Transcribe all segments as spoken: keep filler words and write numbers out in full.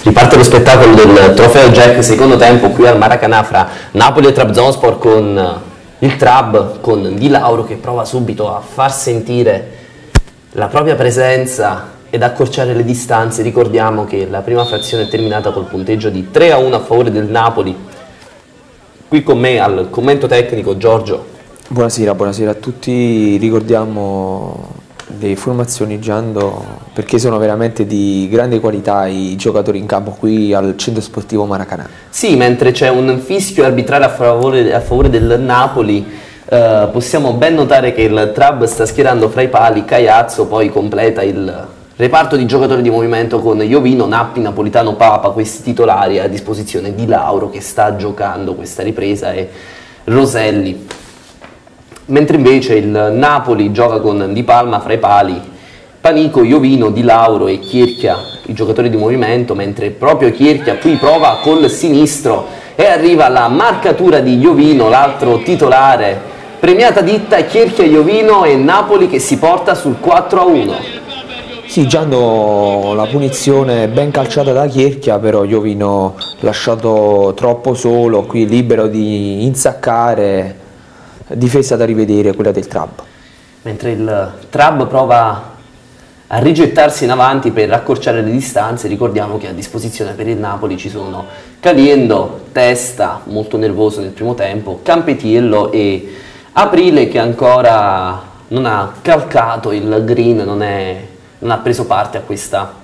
Riparte lo spettacolo del Trofeo Jack secondo tempo qui al Maracanã fra Napoli e Trabzonspor con il Trab, con Di Lauro che prova subito a far sentire la propria presenza ed accorciare le distanze. Ricordiamo che la prima frazione è terminata col punteggio di tre a uno a favore del Napoli. Qui con me al commento tecnico Giorgio. Buonasera, buonasera a tutti. Ricordiamo le formazioni, Giando, perché sono veramente di grande qualità i giocatori in campo qui al centro sportivo Maracanã. Sì, mentre c'è un fischio arbitrale a favore, a favore del Napoli, eh, possiamo ben notare che il Trab sta schierando fra i pali Caiazzo, poi completa il reparto di giocatori di movimento con Jovino, Nappi, Napolitano, Papa, questi titolari, a disposizione Di Lauro che sta giocando questa ripresa e Roselli. Mentre invece il Napoli gioca con Di Palma fra i pali, Panico, Jovino, Di Lauro e Chierchia, i giocatori di movimento, mentre proprio Chierchia qui prova col sinistro e arriva la marcatura di Jovino, l'altro titolare. Premiata ditta Chierchia, Jovino e Napoli che si porta sul quattro a uno. Sì, Giando, la punizione ben calciata da Chierchia, però Jovino lasciato troppo solo, qui libero di insaccare. Difesa da rivedere, quella del Trab. Mentre il Trab prova a rigettarsi in avanti per accorciare le distanze, ricordiamo che a disposizione per il Napoli ci sono Caliendo, Testa, molto nervoso nel primo tempo, Campetiello e Aprile che ancora non ha calcato il green, non, è, non ha preso parte a questa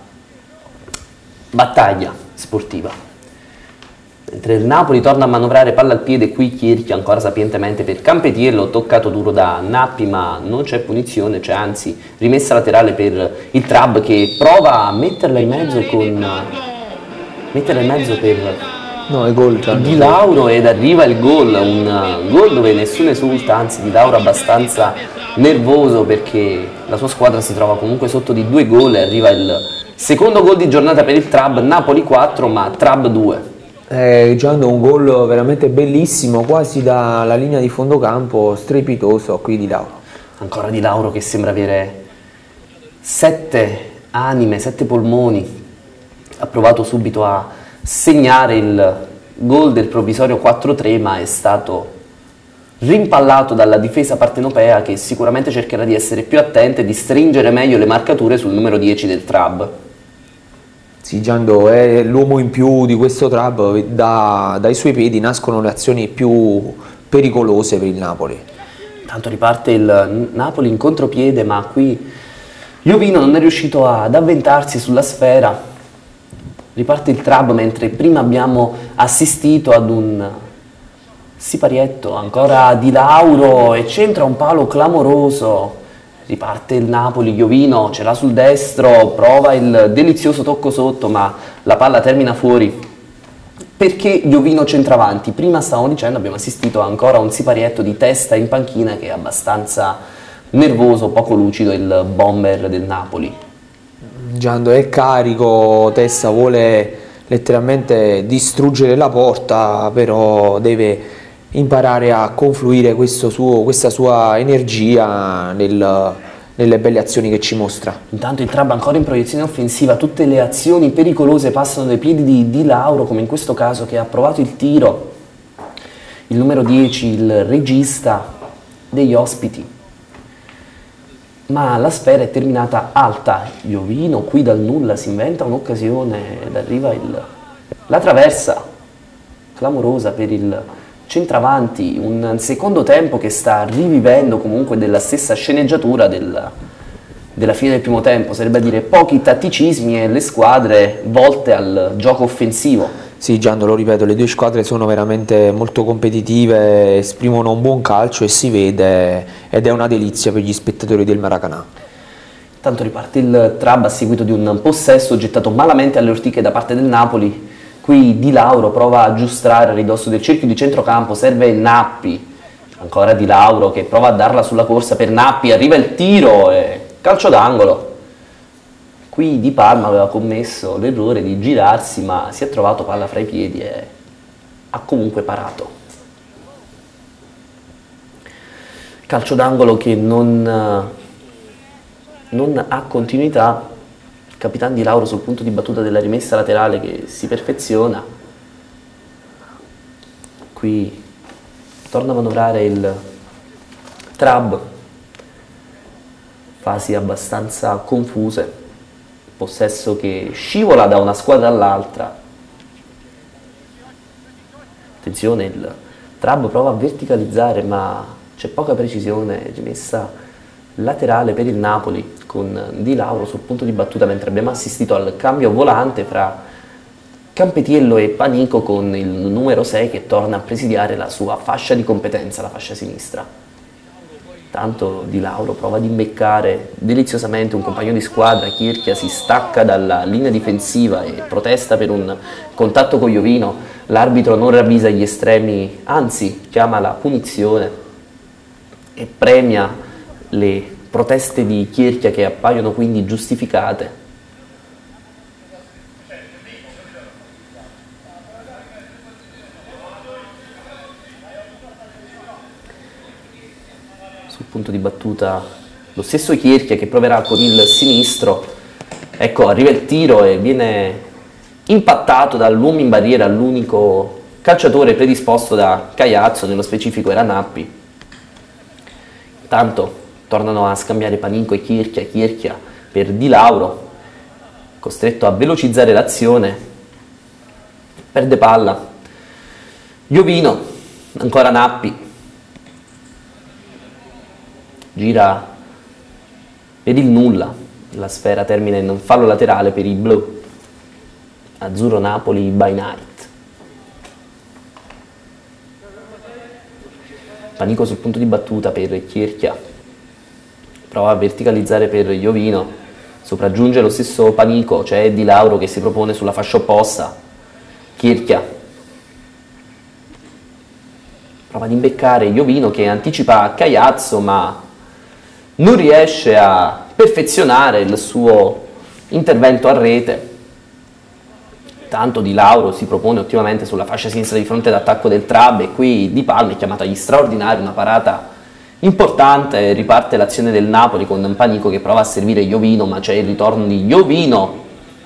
battaglia sportiva. Mentre il Napoli torna a manovrare palla al piede, qui Chierchia ancora sapientemente per Campetiello, toccato duro da Nappi ma non c'è punizione, c'è anzi rimessa laterale per il Trab che prova a metterla in mezzo con metterla in mezzo per no, è gol, Di Lauro ed arriva il gol, un gol dove nessuno esulta, anzi Di Lauro abbastanza nervoso perché la sua squadra si trova comunque sotto di due gol e arriva il secondo gol di giornata per il Trab, Napoli quattro ma Trab due. Eh, Giando, un gol veramente bellissimo, quasi dalla linea di fondo campo, strepitoso qui Di Lauro. Ancora Di Lauro che sembra avere sette anime, sette polmoni. Ha provato subito a segnare il gol del provvisorio quattro tre ma è stato rimpallato dalla difesa partenopea che sicuramente cercherà di essere più attenta e di stringere meglio le marcature sul numero dieci del Trab. Sì, Giando è l'uomo in più di questo Trab, da, dai suoi piedi nascono le azioni più pericolose per il Napoli. Intanto riparte il Napoli in contropiede, ma qui Jovino non è riuscito ad avventarsi sulla sfera. Riparte il Trab mentre prima abbiamo assistito ad un siparietto, ancora Di Lauro e centra un palo clamoroso. Riparte il Napoli, Jovino ce l'ha sul destro, prova il delizioso tocco sotto ma la palla termina fuori. Perché Jovino centravanti? Prima stavamo dicendo, abbiamo assistito ancora a un siparietto di Testa in panchina che è abbastanza nervoso, poco lucido il bomber del Napoli. Giando è carico, Testa vuole letteralmente distruggere la porta, però deve imparare a confluire questo suo, questa sua energia nel, nelle belle azioni che ci mostra. Intanto il Trab ancora in proiezione offensiva, tutte le azioni pericolose passano dai piedi di Di Lauro, come in questo caso che ha provato il tiro, il numero dieci, il regista degli ospiti, ma la sfera è terminata alta. Jovino qui dal nulla si inventa un'occasione ed arriva il, la traversa clamorosa per il centravanti, un secondo tempo che sta rivivendo comunque della stessa sceneggiatura del, della fine del primo tempo, sarebbe a dire pochi tatticismi e le squadre volte al gioco offensivo. Sì, Giando, lo ripeto, le due squadre sono veramente molto competitive, esprimono un buon calcio e si vede ed è una delizia per gli spettatori del Maracanã. Tanto riparte il Trab a seguito di un possesso gettato malamente alle ortiche da parte del Napoli. Qui Di Lauro prova a aggiustare a ridosso del cerchio di centrocampo, serve Nappi, ancora Di Lauro che prova a darla sulla corsa per Nappi, arriva il tiro e calcio d'angolo. Qui Di Palma aveva commesso l'errore di girarsi ma si è trovato palla fra i piedi e ha comunque parato. Calcio d'angolo che non, non ha continuità Capitan Di Lauro sul punto di battuta della rimessa laterale che si perfeziona. Qui torna a manovrare il Trab, fasi abbastanza confuse, possesso che scivola da una squadra all'altra. Attenzione, il Trab prova a verticalizzare ma c'è poca precisione, rimessa laterale per il Napoli con Di Lauro sul punto di battuta, mentre abbiamo assistito al cambio volante fra Campetiello e Panico con il numero sei che torna a presidiare la sua fascia di competenza, la fascia sinistra. Tanto Di Lauro prova ad imbeccare deliziosamente un compagno di squadra, Chirchia si stacca dalla linea difensiva e protesta per un contatto con Jovino, l'arbitro non ravvisa gli estremi, anzi chiama la punizione e premia le proteste di Chirchia che appaiono quindi giustificate. Sul punto di battuta lo stesso Chirchia che proverà con il sinistro, ecco arriva il tiro e viene impattato dall'uomo in barriera, l'unico calciatore predisposto da Caiazzo, nello specifico era Nappi. Tanto tornano a scambiare Panico e Chirchia, Chirchia per Di Lauro, costretto a velocizzare l'azione, perde palla, Jovino, ancora Nappi, gira per il nulla, la sfera termina in fallo laterale per i blu, Azzurro Napoli by night. Panico sul punto di battuta per Chirchia, prova a verticalizzare per Jovino, sopraggiunge lo stesso Panico, c'è Di Lauro che si propone sulla fascia opposta, Chirchia prova ad imbeccare Jovino che anticipa Caiazzo ma non riesce a perfezionare il suo intervento a rete. Tanto Di Lauro si propone ottimamente sulla fascia sinistra di fronte d'attacco del Trab e qui Di Palma è chiamato agli straordinari, una parata importante, riparte l'azione del Napoli con un Panico che prova a servire Jovino ma c'è il ritorno di Jovino.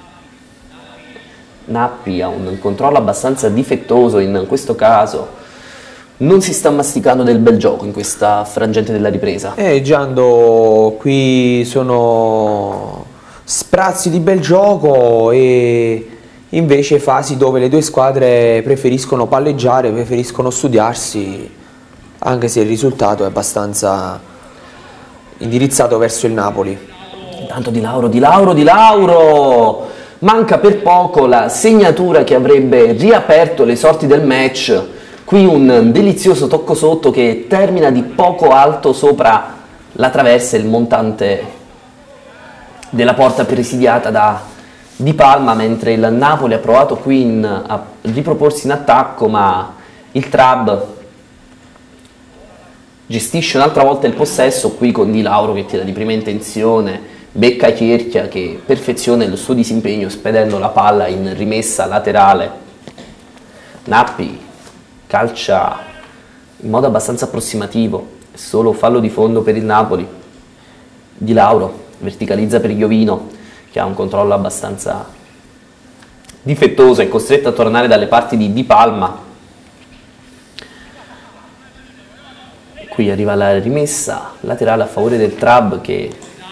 Nappi ha un controllo abbastanza difettoso in questo caso, non si sta masticando del bel gioco in questa frangente della ripresa. Eh Giando, qui sono sprazzi di bel gioco e invece fasi dove le due squadre preferiscono palleggiare, preferiscono studiarsi, anche se il risultato è abbastanza indirizzato verso il Napoli. Intanto Di Lauro, Di Lauro, Di Lauro! Manca per poco la segnatura che avrebbe riaperto le sorti del match. Qui un delizioso tocco sotto che termina di poco alto sopra la traversa, il montante della porta presidiata da Di Palma, mentre il Napoli ha provato qui in, a riproporsi in attacco, ma il Trab gestisce un'altra volta il possesso, qui con Di Lauro che tira di prima intenzione, becca Chirchia che perfeziona il suo disimpegno spedendo la palla in rimessa laterale. Nappi calcia in modo abbastanza approssimativo, solo fallo di fondo per il Napoli. Di Lauro verticalizza per Jovino che ha un controllo abbastanza difettoso, è costretto a tornare dalle parti di Di Palma. Qui arriva la rimessa laterale a favore del Trab che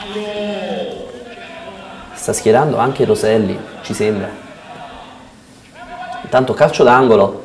sta schierando anche Roselli, ci sembra. Intanto calcio d'angolo,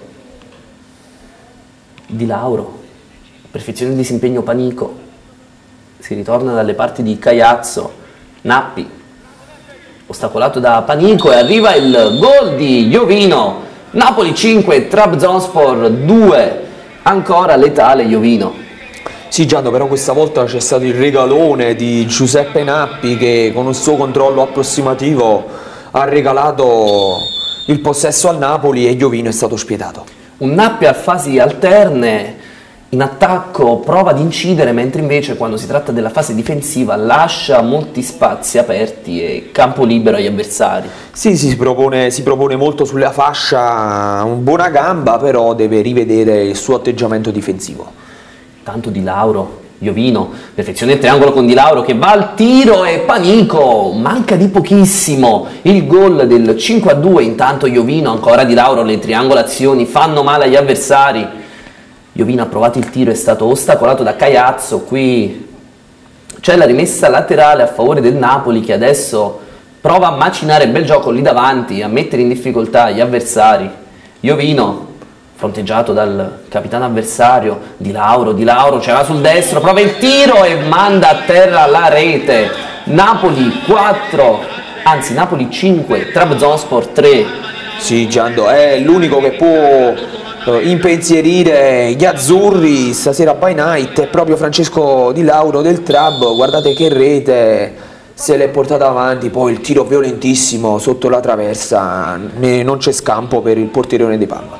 Di Lauro, perfezione di disimpegno Panico, si ritorna dalle parti di Caiazzo, Nappi, ostacolato da Panico e arriva il gol di Jovino, Napoli cinque, Trabzonspor due, ancora letale Jovino. Sì Giando, però questa volta c'è stato il regalone di Giuseppe Nappi che con il suo controllo approssimativo ha regalato il possesso al Napoli e Jovino è stato spietato. Un Nappi a fasi alterne, in attacco prova ad incidere, mentre invece quando si tratta della fase difensiva lascia molti spazi aperti e campo libero agli avversari. Sì, si propone, si propone molto sulla fascia, una buona gamba, però deve rivedere il suo atteggiamento difensivo. Tanto Di Lauro Jovino, perfezione il triangolo con Di Lauro che va al tiro e Panico, manca di pochissimo il gol del cinque a due. Intanto Jovino, ancora Di Lauro, le triangolazioni fanno male agli avversari. Jovino ha provato il tiro, è stato ostacolato da Caiazzo. Qui c'è la rimessa laterale a favore del Napoli, che adesso prova a macinare bel gioco lì davanti, a mettere in difficoltà gli avversari. Jovino, fronteggiato dal capitano avversario, Di Lauro, Di Lauro ce l'ha sul destro, prova il tiro e manda a terra la rete. Napoli quattro, anzi Napoli cinque, Trabzonspor tre. Sì, Giando, è l'unico che può eh, impensierire gli azzurri stasera by night, è proprio Francesco Di Lauro del Trab. Guardate che rete se l'è portata avanti, poi il tiro violentissimo sotto la traversa, non c'è scampo per il portiere di Palma.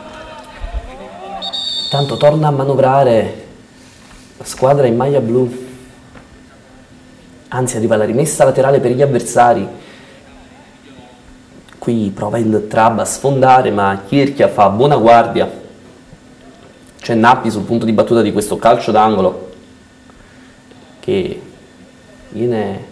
Tanto torna a manovrare la squadra in maglia blu, anzi arriva la rimessa laterale per gli avversari. Qui prova il Trab a sfondare, ma Chierchia fa buona guardia. C'è Nappi sul punto di battuta di questo calcio d'angolo che viene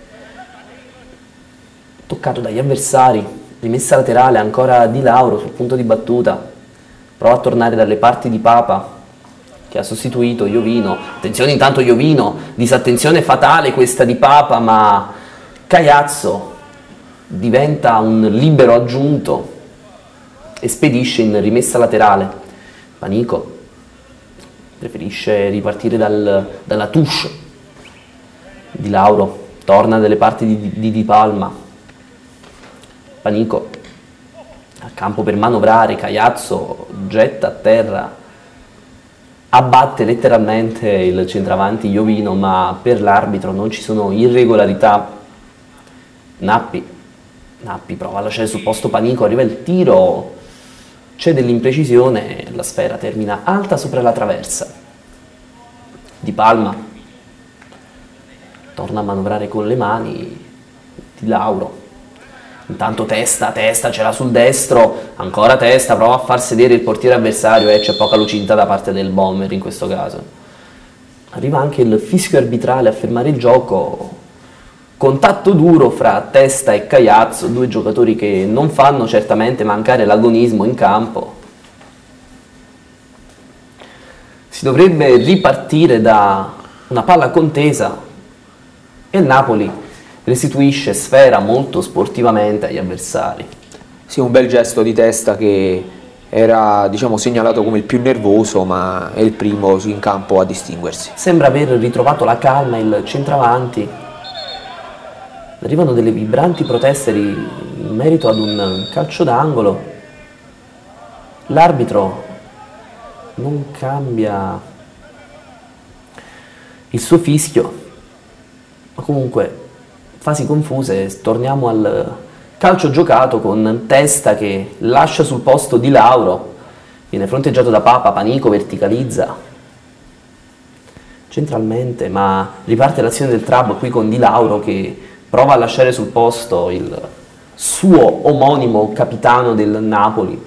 toccato dagli avversari. Rimessa laterale, ancora Di Lauro sul punto di battuta. Prova a tornare dalle parti di Papa, che ha sostituito Jovino. Attenzione intanto Jovino, disattenzione fatale questa di Papa, ma Caiazzo diventa un libero aggiunto e spedisce in rimessa laterale. Panico preferisce ripartire dal, dalla touche. Di Lauro torna dalle parti di Di, di Palma. Panico a campo per manovrare, Caiazzo getta a terra, abbatte letteralmente il centravanti Jovino, ma per l'arbitro non ci sono irregolarità. Nappi, Nappi prova a lasciare sul posto Panico, arriva il tiro, c'è dell'imprecisione, la sfera termina alta sopra la traversa. Di Palma torna a manovrare con le mani, Di Lauro. Intanto testa, testa, ce l'ha sul destro, ancora testa, prova a far sedere il portiere avversario e c'è poca lucidità da parte del bomber in questo caso. Arriva anche il fischio arbitrale a fermare il gioco, contatto duro fra Testa e Caiazzo, due giocatori che non fanno certamente mancare l'agonismo in campo. Si dovrebbe ripartire da una palla contesa e il Napoli restituisce sfera molto sportivamente agli avversari. Sì, un bel gesto di Testa che era, diciamo, segnalato come il più nervoso, ma è il primo in campo a distinguersi. Sembra aver ritrovato la calma il centravanti. Arrivano delle vibranti proteste in merito ad un calcio d'angolo. L'arbitro non cambia il suo fischio, ma comunque fasi confuse. Torniamo al calcio giocato con Testa che lascia sul posto Di Lauro, viene fronteggiato da Papa, Panico verticalizza centralmente, ma riparte l'azione del Trab qui con Di Lauro che prova a lasciare sul posto il suo omonimo capitano del Napoli.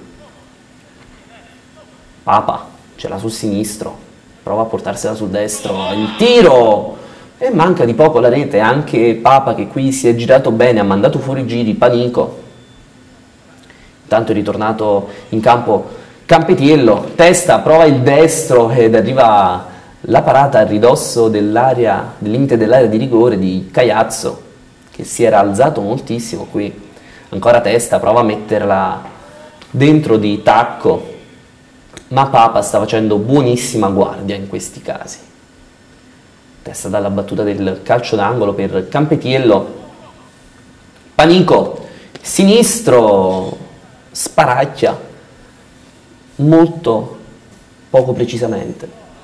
Papa ce l'ha sul sinistro, prova a portarsela sul destro, il tiro! E manca di poco la rete, anche Papa che qui si è girato bene, ha mandato fuori giri Panico. Intanto è ritornato in campo Campetiello, Testa, prova il destro ed arriva la parata a ridosso dell'area, del limite dell'area di rigore di Caiazzo, che si era alzato moltissimo qui. Ancora Testa, prova a metterla dentro di tacco, ma Papa sta facendo buonissima guardia in questi casi. Testa dalla battuta del calcio d'angolo per Campetiello. Panico, sinistro, sparacchia, molto poco precisamente.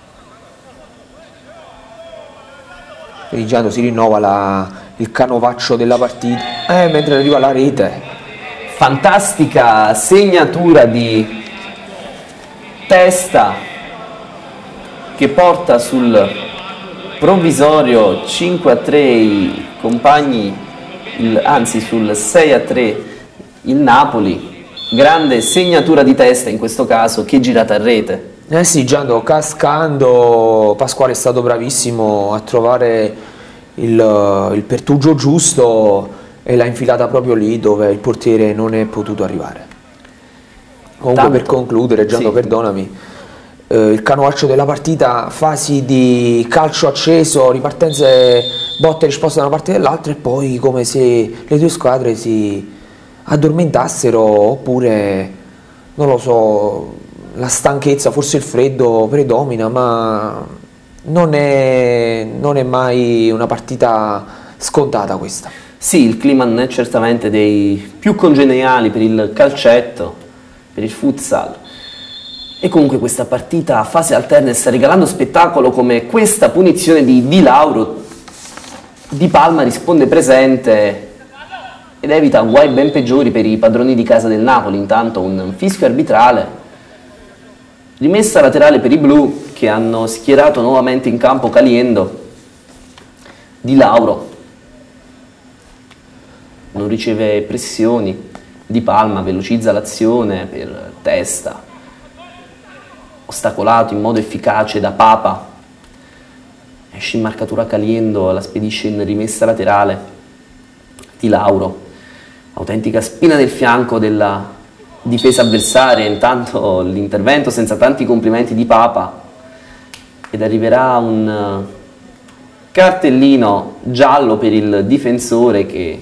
Rigiano si rinnova la, il canovaccio della partita, eh, mentre arriva la rete. Fantastica segnatura di Testa che porta sul provvisorio cinque a tre i compagni, il, anzi sul sei a tre il Napoli. Grande segnatura di Testa in questo caso, che girata a rete. Eh sì, Giando, cascando, Pasquale è stato bravissimo a trovare il, il pertugio giusto e l'ha infilata proprio lì dove il portiere non è potuto arrivare. Comunque, Tanto, per concludere, Giando, sì. perdonami, eh, il canovaccio della partita, fasi di calcio acceso, ripartenze, botte e risposte da una parte e dall'altra, e poi come se le due squadre si addormentassero, oppure, non lo so, la stanchezza, forse il freddo predomina, ma non è, non è mai una partita scontata questa. Sì, il clima non è certamente dei più congeniali per il calcetto, per il futsal. E comunque questa partita a fase alterne sta regalando spettacolo, come questa punizione di Di Lauro. Di Palma risponde presente ed evita guai ben peggiori per i padroni di casa del Napoli. Intanto un fischio arbitrale, rimessa laterale per i blu, che hanno schierato nuovamente in campo Caliendo. Di Lauro non riceve pressioni, Di Palma velocizza l'azione per testa, ostacolato in modo efficace da Papa, esce in marcatura Caliendo, la spedisce in rimessa laterale. Di Lauro, autentica spina del fianco della difesa avversaria. Intanto l'intervento senza tanti complimenti di Papa, ed arriverà un cartellino giallo per il difensore, che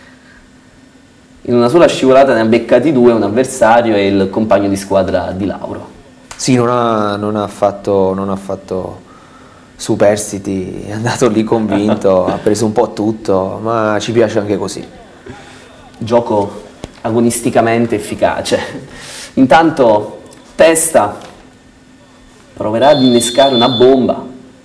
in una sola scivolata ne ha beccati due, un avversario e il compagno di squadra Di Lauro. Sì, non ha, non ha fatto, non ha fatto superstiti, è andato lì convinto, ha preso un po' tutto, ma ci piace anche così. Gioco agonisticamente efficace. Intanto Testa proverà ad innescare una bomba.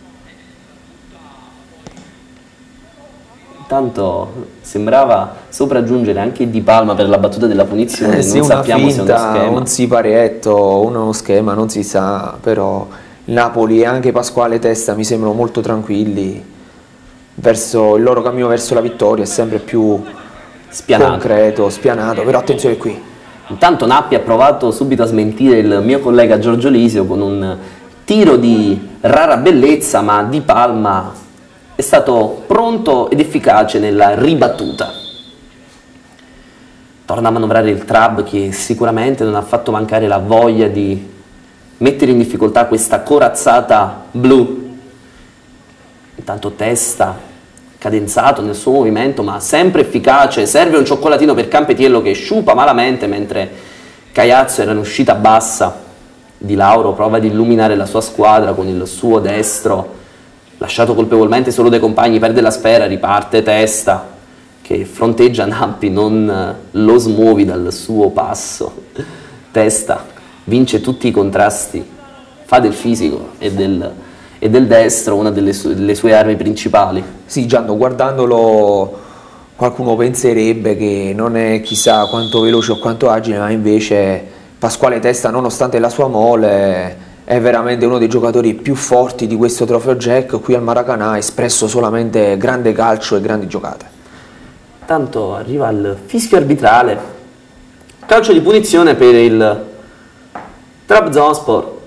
Intanto sembrava sopraggiungere anche Di Palma per la battuta della punizione. Eh sì, non una sappiamo finta, se è uno schema. un siparietto, uno schema, non si sa, però il Napoli e anche Pasquale Testa mi sembrano molto tranquilli verso il loro cammino verso la vittoria, è sempre più Spianato. concreto, spianato, però attenzione qui. Intanto Nappi ha provato subito a smentire il mio collega Giorgio Lisio con un tiro di rara bellezza, ma Di Palma è stato pronto ed efficace nella ribattuta. Torna a manovrare il Trab, che sicuramente non ha fatto mancare la voglia di mettere in difficoltà questa corazzata blu. Intanto Testa, cadenzato nel suo movimento ma sempre efficace, serve un cioccolatino per Campetiello, che sciupa malamente mentre Caiazzo era in uscita bassa. Di Lauro prova ad illuminare la sua squadra con il suo destro, lasciato colpevolmente solo dai compagni, perde la sfera, riparte Testa, che fronteggia Nappi, non lo smuovi dal suo passo. Testa vince tutti i contrasti, fa del fisico e del, e del destro una delle, su, delle sue armi principali. Sì, Gianno, guardandolo qualcuno penserebbe che non è chissà quanto veloce o quanto agile, ma invece Pasquale Testa, nonostante la sua mole, è veramente uno dei giocatori più forti di questo trofeo Jack. Qui al Maracanã ha espresso solamente grande calcio e grandi giocate. Tanto arriva il fischio arbitrale, calcio di punizione per il Trabzonspor.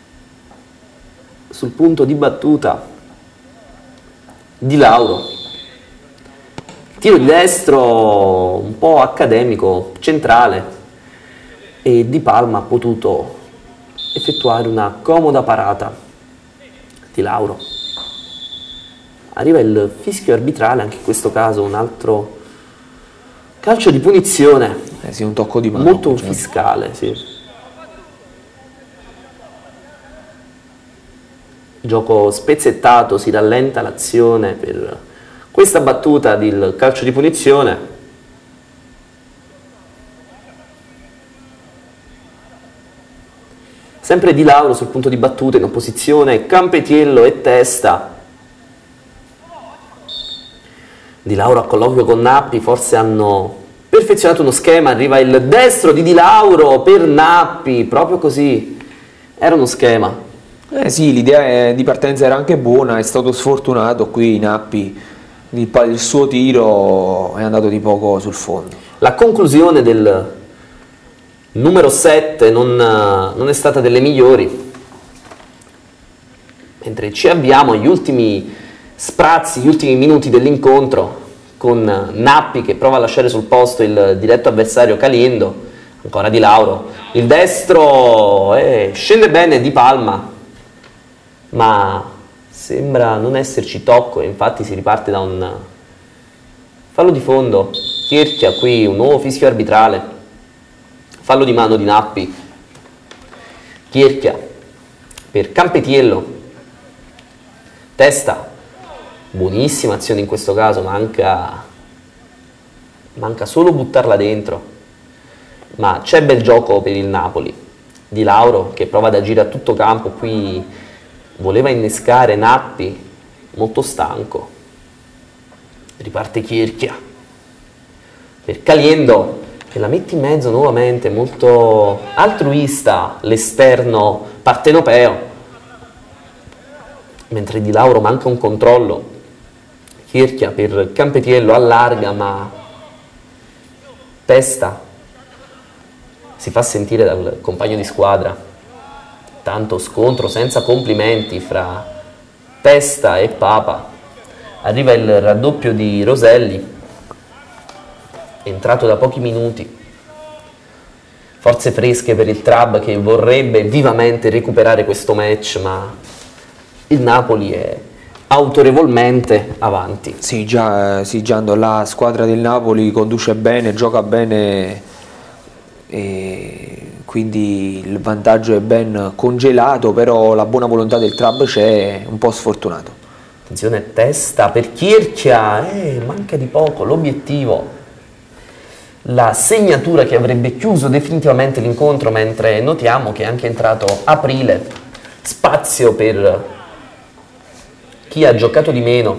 Sul punto di battuta Di Lauro, tiro di destro un po' accademico, centrale, e Di Palma ha potuto effettuare una comoda parata. Di Lauro, arriva il fischio arbitrale, anche in questo caso un altro calcio di punizione, Eh sì, un tocco di mano. molto cioè. fiscale, sì. Gioco spezzettato, si rallenta l'azione per questa battuta del calcio di punizione. Sempre Di Lauro sul punto di battuta, in opposizione Campetiello e Testa. Di Lauro a colloquio con Nappi, forse hanno perfezionato uno schema, arriva il destro di Di Lauro per Nappi, proprio così, era uno schema. Eh sì, l'idea di partenza era anche buona, è stato sfortunato qui Nappi, il, il suo tiro è andato di poco sul fondo. La conclusione del numero sette non, non è stata delle migliori. mentre ci avviamo agli ultimi sprazzi, gli ultimi minuti dell'incontro, con Nappi che prova a lasciare sul posto il diretto avversario Caliendo, ancora Di Lauro, il destro eh, scende bene Di Palma, ma sembra non esserci tocco e infatti si riparte da un fallo di fondo. Chierchia, qui un nuovo fischio arbitrale, fallo di mano di Nappi. Chierchia per Campetiello, testa, buonissima azione in questo caso, manca, manca solo buttarla dentro, ma c'è bel gioco per il Napoli. Di Lauro che prova ad agire a tutto campo, qui voleva innescare Nappi, molto stanco, riparte Chierchia per Caliendo che la mette in mezzo nuovamente, molto altruista l'esterno partenopeo, mentre Di Lauro manca un controllo. Chierchia per Campetiello allarga, ma Testa si fa sentire dal compagno di squadra. Tanto scontro senza complimenti fra Testa e Papa. Arriva il raddoppio di Roselli, entrato da pochi minuti. Forze fresche per il Trab che vorrebbe vivamente recuperare questo match, ma il Napoli è autorevolmente avanti. Sì, già, sì, Giando, la squadra del Napoli conduce bene, gioca bene, e quindi il vantaggio è ben congelato, però la buona volontà del Trab c'è, un po' sfortunato. Attenzione, Testa per Chierchia, eh, manca di poco l'obiettivo, la segnatura che avrebbe chiuso definitivamente l'incontro, mentre notiamo che è anche entrato Aprile, spazio per chi ha giocato di meno.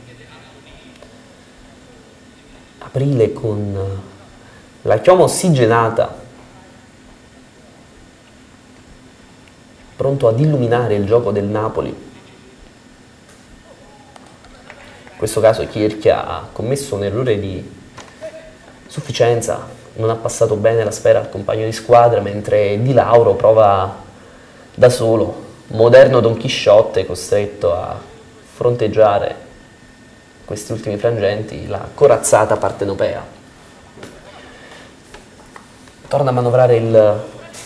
Aprile con la chioma ossigenata, pronto ad illuminare il gioco del Napoli. In questo caso Chierchia ha commesso un errore di sufficienza, non ha passato bene la sfera al compagno di squadra, mentre Di Lauro prova da solo, moderno Don Chisciotte, costretto a fronteggiare questi ultimi frangenti, la corazzata partenopea. Torna a manovrare il,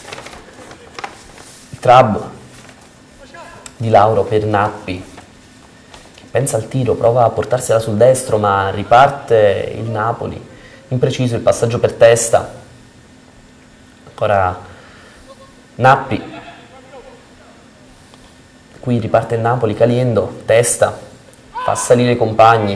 il Trab. Di Lauro per Nappi, che pensa al tiro, prova a portarsela sul destro, ma riparte il Napoli. Impreciso il passaggio per Testa, ancora Nappi, qui riparte il Napoli. Caliendo, Testa, fa salire i compagni,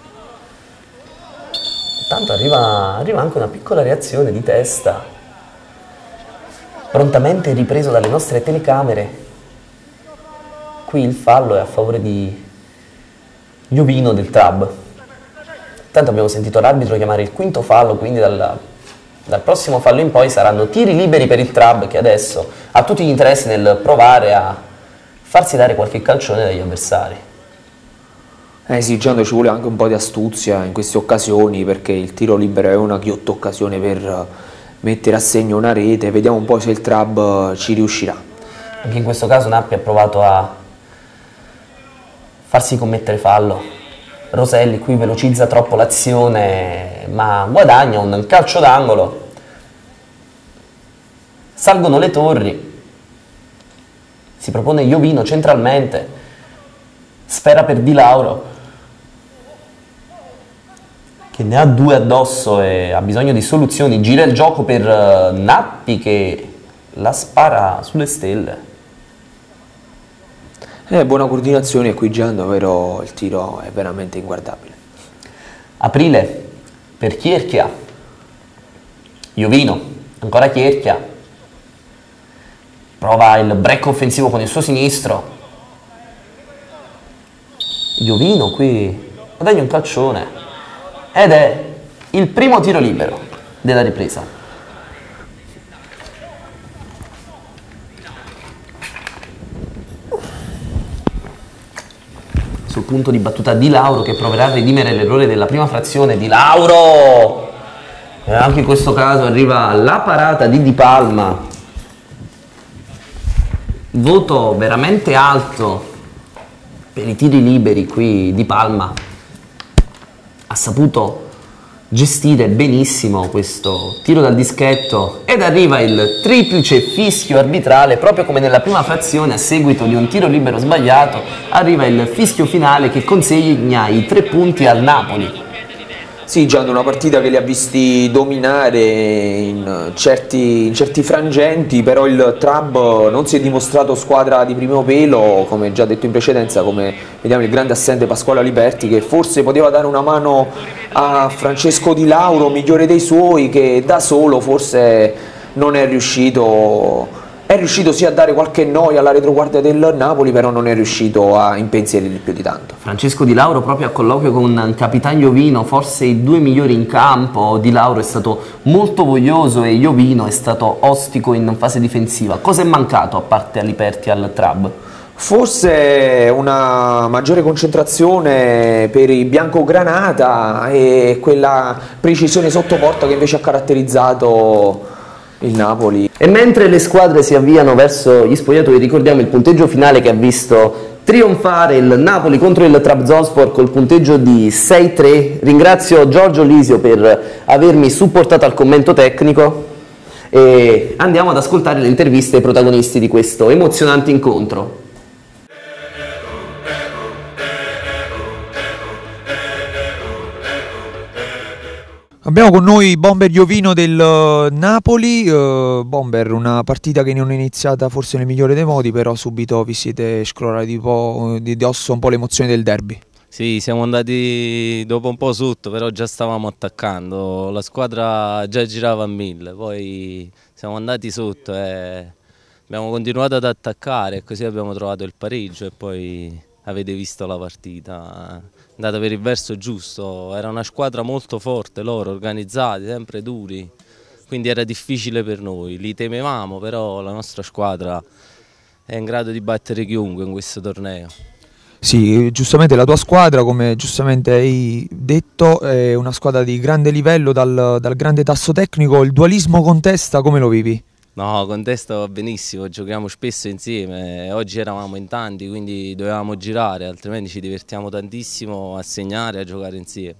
intanto arriva, arriva anche una piccola reazione di Testa, prontamente ripreso dalle nostre telecamere. Qui il fallo è a favore di Jovino del Trab. Tanto abbiamo sentito l'arbitro chiamare il quinto fallo, quindi dal, dal prossimo fallo in poi saranno tiri liberi per il Trab, che adesso ha tutti gli interessi nel provare a farsi dare qualche calcione dagli avversari. Eh sì, Giando, ci vuole anche un po' di astuzia in queste occasioni, perché il tiro libero è una ghiotta occasione per mettere a segno una rete. Vediamo un po' se il Trab ci riuscirà. Anche in questo caso Nappi ha provato a farsi commettere fallo. Roselli qui velocizza troppo l'azione, ma guadagna un calcio d'angolo. Salgono le torri, si propone Jovino centralmente, sfera per Di Lauro, che ne ha due addosso e ha bisogno di soluzioni. Gira il gioco per Nappi che la spara sulle stelle. Eh, buona coordinazione qui, Giando, però il tiro è veramente inguardabile. Aprile per Chierchia, Jovino, ancora Chierchia, prova il break offensivo con il suo sinistro. Jovino qui guadagna un calcione ed è il primo tiro libero della ripresa. Sul punto di battuta Di Lauro che proverà a redimere l'errore della prima frazione. Di Lauro! E anche in questo caso arriva la parata di Di Palma. Voto veramente alto per i tiri liberi qui Di Palma ha saputo gestire benissimo questo tiro dal dischetto ed arriva il triplice fischio arbitrale. Proprio come nella prima frazione, a seguito di un tiro libero sbagliato, arriva il fischio finale che consegna i tre punti al Napoli. Sì, Gianni, una partita che li ha visti dominare in certi, in certi frangenti, però il Trab non si è dimostrato squadra di primo pelo, come già detto in precedenza, come vediamo il grande assente Pasquale Aliberti, che forse poteva dare una mano a Francesco Di Lauro, migliore dei suoi, che da solo forse non è riuscito... È riuscito sì a dare qualche noia alla retroguardia del Napoli, però non è riuscito a impensierire più di tanto. Francesco Di Lauro, proprio a colloquio con Capitan Jovino, forse i due migliori in campo. Di Lauro è stato molto voglioso e Jovino è stato ostico in fase difensiva. Cosa è mancato a parte Aliberti al Trab? Forse una maggiore concentrazione per i biancogranata e quella precisione sotto porta che invece ha caratterizzato il Napoli. E mentre le squadre si avviano verso gli spogliatoi, ricordiamo il punteggio finale che ha visto trionfare il Napoli contro il Trabzonspor col punteggio di sei tre. Ringrazio Giorgio Lisio per avermi supportato al commento tecnico e andiamo ad ascoltare le interviste ai protagonisti di questo emozionante incontro. Abbiamo con noi Bomber Jovino del Napoli. uh, Bomber, una partita che non è iniziata forse nel migliore dei modi, però subito vi siete scrollati di, po', di dosso un po' l'emozione del derby. Sì, siamo andati dopo un po' sotto, però già stavamo attaccando, la squadra già girava a mille, poi siamo andati sotto e abbiamo continuato ad attaccare e così abbiamo trovato il pareggio e poi avete visto la partita. È andata per il verso giusto, era una squadra molto forte, loro organizzati, sempre duri, quindi era difficile per noi, li temevamo, però la nostra squadra è in grado di battere chiunque in questo torneo. Sì, giustamente la tua squadra, come giustamente hai detto, è una squadra di grande livello, dal, dal grande tasso tecnico. Il dualismo con Testa come lo vivi? No, con Testa va benissimo, giochiamo spesso insieme, oggi eravamo in tanti quindi dovevamo girare, altrimenti ci divertiamo tantissimo a segnare e a giocare insieme.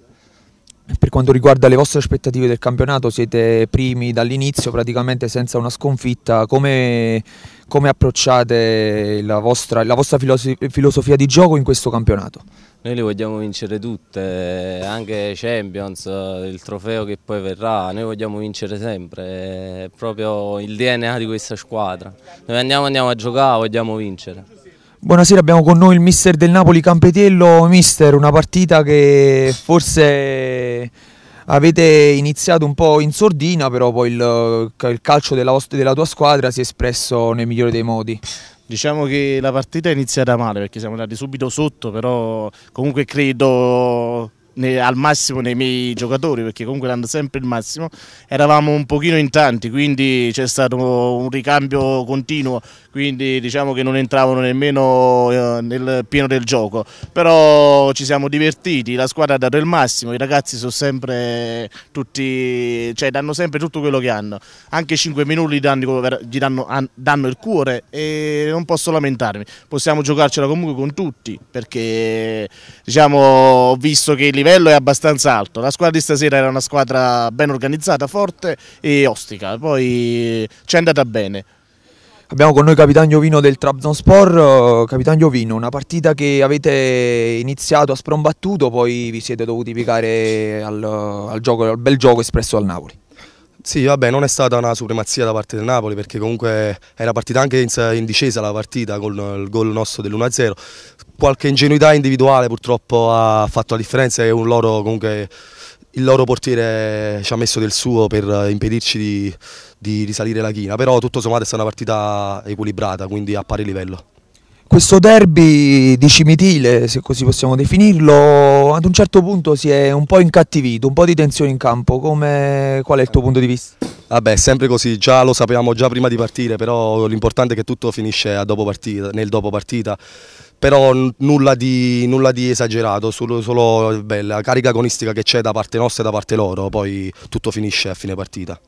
Per quanto riguarda le vostre aspettative del campionato, siete primi dall'inizio praticamente senza una sconfitta. Come, come approcciate la vostra, la vostra filosofia di gioco in questo campionato? Noi le vogliamo vincere tutte, anche Champions, il trofeo che poi verrà, noi vogliamo vincere sempre, è proprio il D N A di questa squadra. Noi andiamo, andiamo a giocare, vogliamo vincere. Buonasera, abbiamo con noi il mister del Napoli Campetiello. Mister, una partita che forse avete iniziato un po' in sordina, però poi il, il calcio della, vostra, della tua squadra si è espresso nel migliore dei modi. Diciamo che la partita è iniziata male perché siamo andati subito sotto, però comunque credo ne, al massimo nei miei giocatori, perché comunque danno sempre il massimo. Eravamo un pochino in tanti, quindi c'è stato un ricambio continuo, quindi diciamo che non entravano nemmeno eh, nel pieno del gioco, però ci siamo divertiti, la squadra ha dato il massimo, i ragazzi sono sempre tutti, cioè danno sempre tutto quello che hanno, anche cinque minuti gli danno, gli danno, danno il cuore e non posso lamentarmi, possiamo giocarcela comunque con tutti, perché diciamo ho visto che il livello è abbastanza alto, la squadra di stasera era una squadra ben organizzata, forte e ostica, poi ci è andata bene. Abbiamo con noi Capitan Jovino del Trabzonspor. Capitan Jovino, una partita che avete iniziato a sprombattuto, poi vi siete dovuti piegare al, al, gioco, al bel gioco espresso al Napoli. Sì, vabbè, non è stata una supremazia da parte del Napoli, perché comunque era partita anche in, in discesa la partita con il gol nostro dell'uno a zero. Qualche ingenuità individuale purtroppo ha fatto la differenza e un loro, comunque, il loro portiere ci ha messo del suo per impedirci di, di risalire la china, però tutto sommato è stata una partita equilibrata, quindi a pari livello. Questo derby di Cimitile, se così possiamo definirlo, ad un certo punto si è un po' incattivito, un po' di tensione in campo. Come, qual è il tuo punto di vista? Vabbè, è sempre così, già lo sapevamo già prima di partire, però l'importante è che tutto finisce a dopo partita, nel dopo partita. Però nulla di, nulla di esagerato, solo, solo beh, la carica agonistica che c'è da parte nostra e da parte loro, poi tutto finisce a fine partita.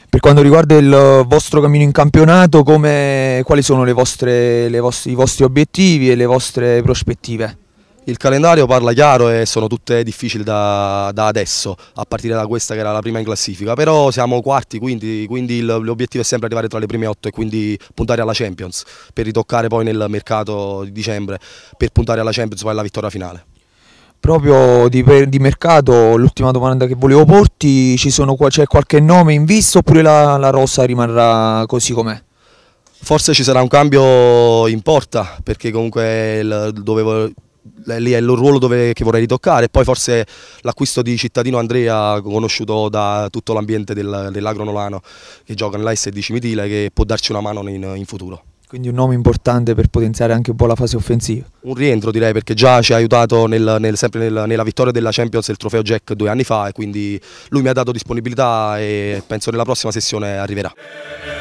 Per quanto riguarda il vostro cammino in campionato, come, quali sono le vostre, le vostri, i vostri obiettivi e le vostre prospettive? Il calendario parla chiaro e sono tutte difficili da, da adesso, a partire da questa che era la prima in classifica, però siamo quarti, quindi, quindi l'obiettivo è sempre arrivare tra le prime otto e quindi puntare alla Champions, per ritoccare poi nel mercato di dicembre, per puntare alla Champions poi alla vittoria finale. Proprio di, di mercato, l'ultima domanda che volevo porti, c'è qualche nome in vista oppure la, la rosa rimarrà così com'è? Forse ci sarà un cambio in porta, perché comunque il, dove, lì è il ruolo dove, che vorrei ritoccare, e poi forse l'acquisto di Cittadino Andrea, conosciuto da tutto l'ambiente del, dell'Agro Nolano, che gioca nell'A S D Cimitile, che può darci una mano in, in futuro. Quindi un nome importante per potenziare anche un po' la fase offensiva. Un rientro direi, perché già ci ha aiutato nel, nel, sempre nel, nella vittoria della Champions e il trofeo Jack due anni fa, e quindi lui mi ha dato disponibilità e penso nella prossima sessione arriverà.